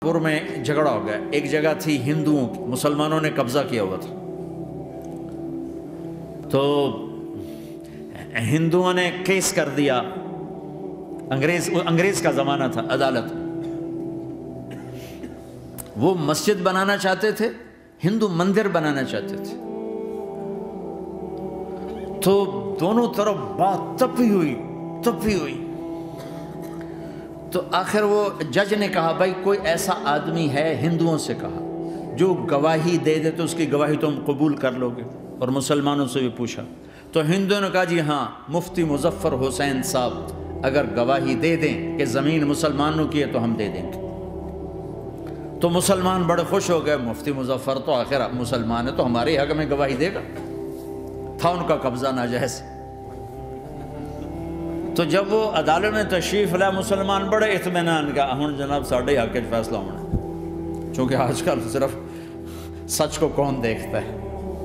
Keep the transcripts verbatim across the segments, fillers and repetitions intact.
पुर में झगड़ा हो गया। एक जगह थी हिंदुओं की, मुसलमानों ने कब्जा किया हुआ था। तो हिंदुओं ने केस कर दिया, अंग्रेज अंग्रेज का जमाना था, अदालत। वो मस्जिद बनाना चाहते थे, हिंदू मंदिर बनाना चाहते थे। तो दोनों तरफ बात तपी हुई तपी हुई। तो आखिर वो जज ने कहा, भाई कोई ऐसा आदमी है, हिंदुओं से कहा, जो गवाही दे दे तो उसकी गवाही तुम कबूल कर लोगे। और मुसलमानों से भी पूछा तो हिंदुओं ने कहा, जी हाँ, मुफ्ती मुजफ्फर हुसैन साहब अगर गवाही दे दें कि ज़मीन मुसलमानों की है तो हम दे देंगे। तो मुसलमान बड़े खुश हो गए, मुफ्ती मुजफ्फर तो आखिर मुसलमान है तो हमारे हक में गवाही देगा। था उनका कब्जा नाजायज़। तो जब वो अदालत में तशरीफ लाया, मुसलमान बड़े इत्मीनान का, हुण जनाब साढ़े हक च फैसला होना, क्योंकि आजकल सिर्फ सच को कौन देखता है।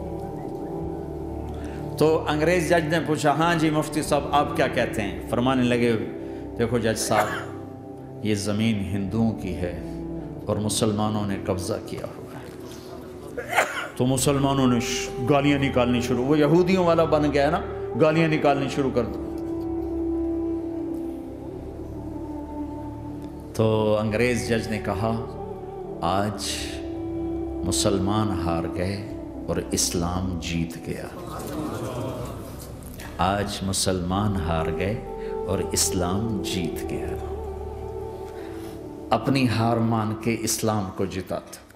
तो अंग्रेज जज ने पूछा, हाँ जी मुफ्ती साहब आप क्या कहते हैं। फरमाने लगे, देखो जज साहब, ये ज़मीन हिंदुओं की है और मुसलमानों ने कब्ज़ा किया हुआ है। तो मुसलमानों ने गालियाँ निकालनी शुरू, वो यहूदियों वाला बन गया ना, गालियाँ निकालनी शुरू कर दी। तो अंग्रेज़ जज ने कहा, आज मुसलमान हार गए और इस्लाम जीत गया। आज मुसलमान हार गए और इस्लाम जीत गया। अपनी हार मान के इस्लाम को जिताता।